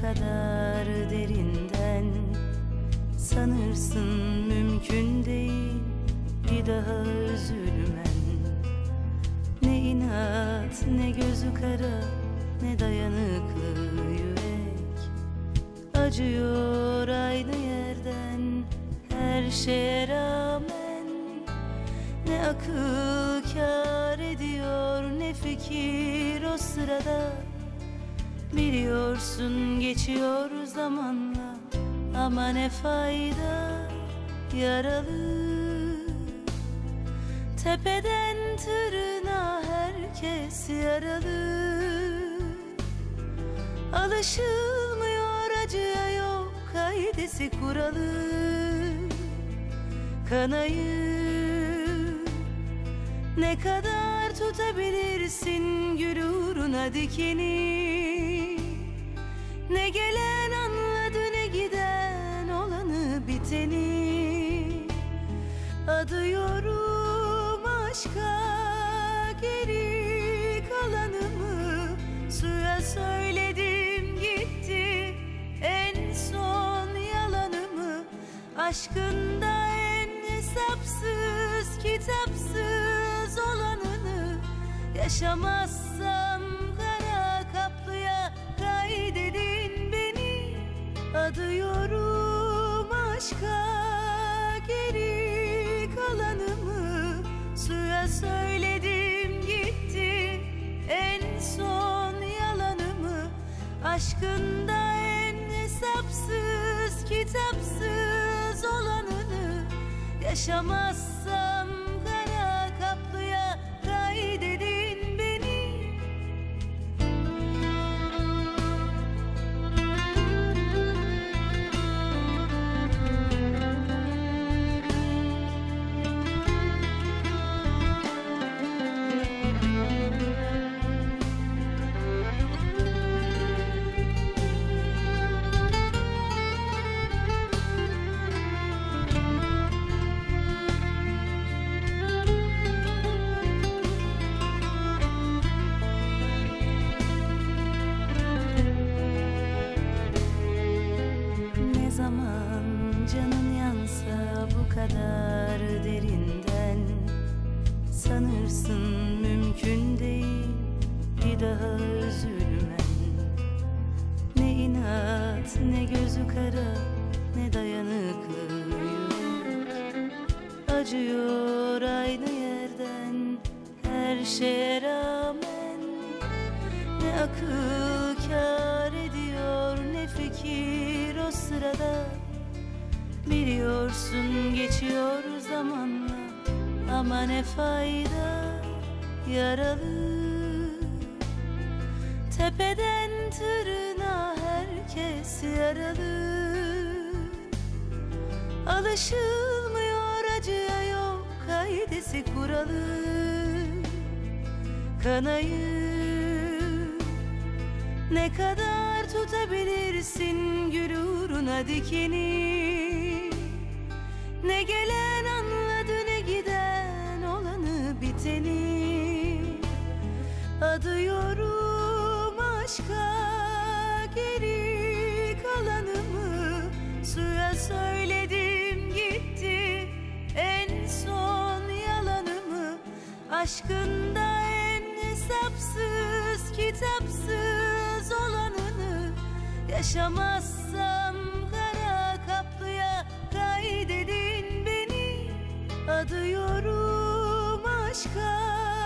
kadar derinden, sanırsın mümkün değil bir daha üzülmen. Ne inat, ne gözü kara, ne dayanıklı yürek. Acıyor aynı yerden her şeye rağmen. Ne akıl kâr ediyor, ne fikir o sırada. Biliyorsun geçiyor zamanla, ama ne fayda, yaralı. Tepeden tırnağa herkes yaralı. Alışılmıyor acıya, yok kaidesi kuralı. Kanayı ne kadar tutabilirsin gül uğruna dikeni? Ne gelen anladı, ne giden olanı biteni. Adıyorum aşka geri kalanımı, suya söyledim gitti en son yalanımı. Aşkında en hesapsız kitapsız olanını, yaşamazsam kara kaplıya kaydedin beni. Adıyorum aşka geri kalanımı, suya söyledim gitti en son yalanımı. Aşkında en hesapsız kitapsız olanını, yaşamazsam kara kaplıya kaydedin beni. Ne zaman canın yansa bu kadar derinden, sanırsın mümkün değil bir daha üzülmen. Ne inat, ne gözü kara, ne dayanıklı yürek. Acıyor aynı yerden her şeye rağmen. Ne akıl kâr ediyor, ne fikir o sırada. Biliyorsun geçiyor zamanla, ama ne fayda, yaralı. Tepeden tırnağa herkes yaralı. Alışılmıyor acıya, yok kaidesi kuralı. Kanayı ne kadar tutabilirsin gül uğruna dikeni? Ne gelen anladı, ne giden olanı biteni. Adıyorum aşka geri kalanımı, suya söyledim gitti en son yalanımı. Aşkında en hesapsız kitapsız olanını, yaşamazsam kara kaplıya kaydedin beni. Adıyorum aşka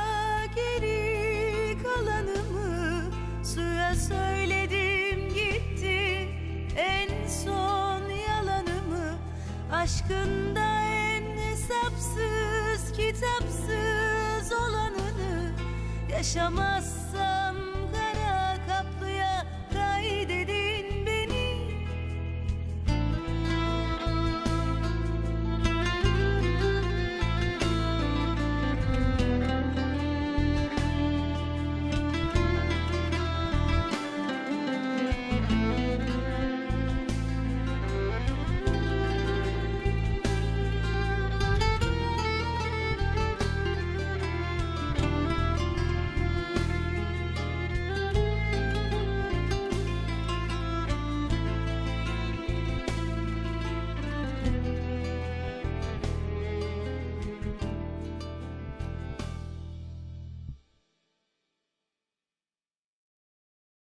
geri kalanımı, suya söyledim gitti en son yalanımı. Aşkında en hesapsız kitapsız olanını, yaşamazsam